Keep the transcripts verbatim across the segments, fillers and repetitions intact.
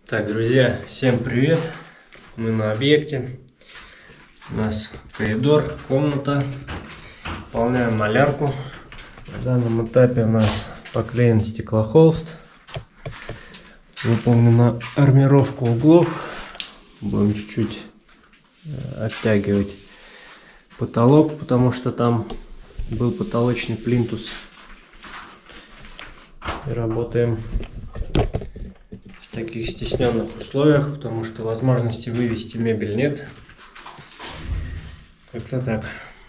Так, друзья, всем привет! Мы на объекте. У нас коридор, комната. Выполняем малярку. На данном этапе у нас поклеен стеклохолст. Выполнена армировка углов. Будем чуть-чуть оттягивать потолок, потому что там был потолочный плинтус. И работаем в таких стесненных условиях, потому что возможности вывести мебель нет. Как-то так.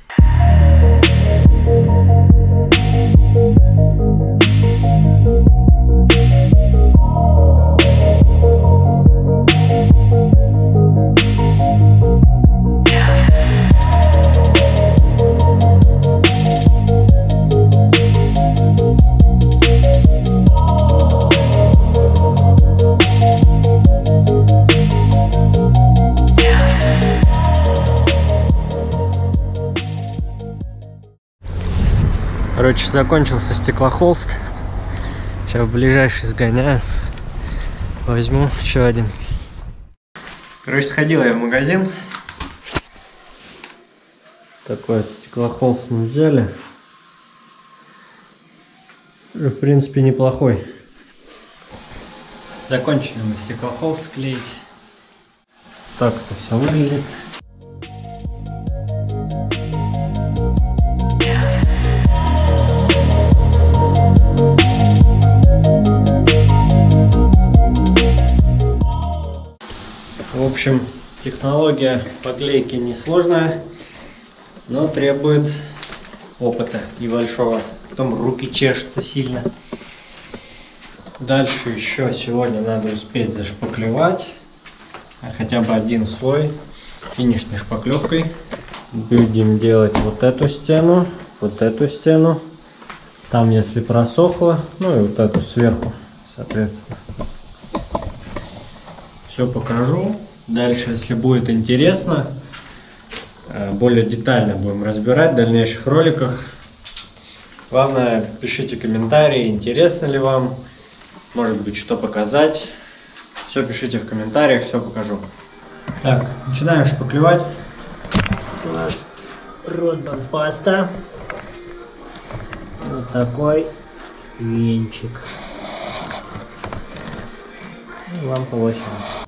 Короче, закончился стеклохолст. Сейчас в ближайший сгоняю. Возьму еще один. Короче, сходила я в магазин. Такой вот стеклохолст мы взяли. В принципе, неплохой. Закончили мы стеклохолст клеить. Так это все выглядит. В общем, технология поклейки несложная, но требует опыта небольшого. Потом руки чешутся сильно. Дальше еще сегодня надо успеть зашпаклевать хотя бы один слой финишной шпаклевкой. Будем делать вот эту стену, вот эту стену. Там, если просохло, ну и вот эту сверху, соответственно. Все покажу. Дальше, если будет интересно, более детально будем разбирать в дальнейших роликах. Главное, пишите комментарии, интересно ли вам, может быть, что показать. Все пишите в комментариях, все покажу. Так, начинаем шпаклевать. У нас Родман паста. Вот такой венчик. И лампа восемь.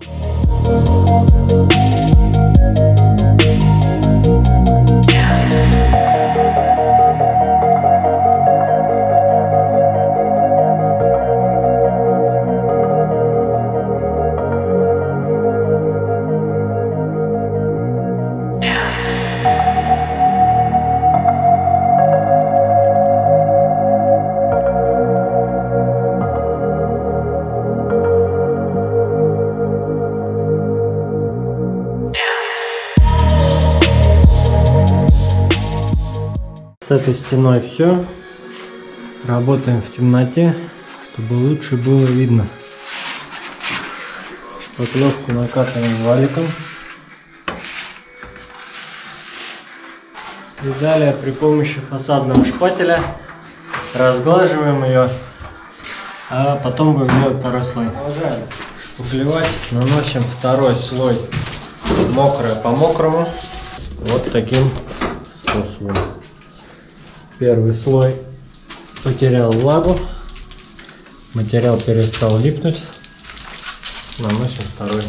С этой стеной все. Работаем в темноте, чтобы лучше было видно. Шпаклевку накатываем валиком. И далее при помощи фасадного шпателя разглаживаем ее, а потом будем делать второй слой. Продолжаем шпаклевать. Наносим второй слой мокрое по мокрому. Вот таким способом. Первый слой потерял влагу, материал перестал липнуть, наносим второй.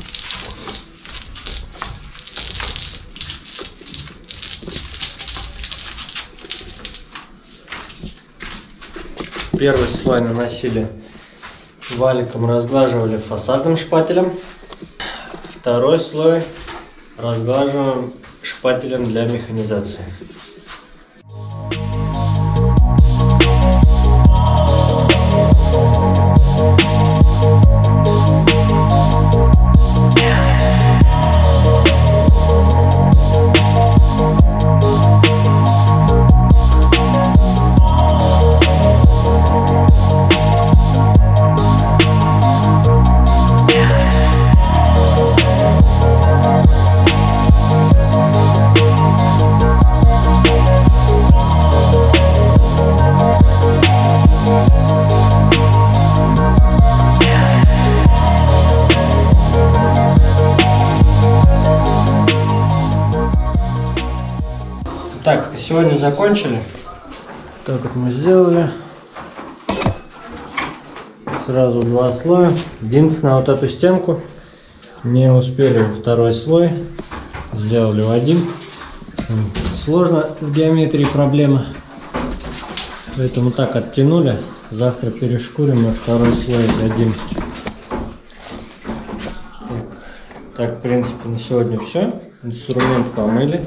Первый слой наносили валиком, разглаживали фасадным шпателем. Второй слой разглаживаем шпателем для механизации. сегодня закончили. Так вот мы сделали. Сразу два слоя. Единственное, вот эту стенку не успели во второй слой. Сделали в один. Сложно с геометрией проблема. Поэтому так оттянули. Завтра перешкурим и второй слой дадим. Так, так, в принципе, на сегодня все. Инструмент помыли.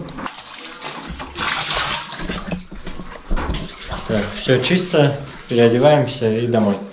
Так, все чисто. Переодеваемся и домой.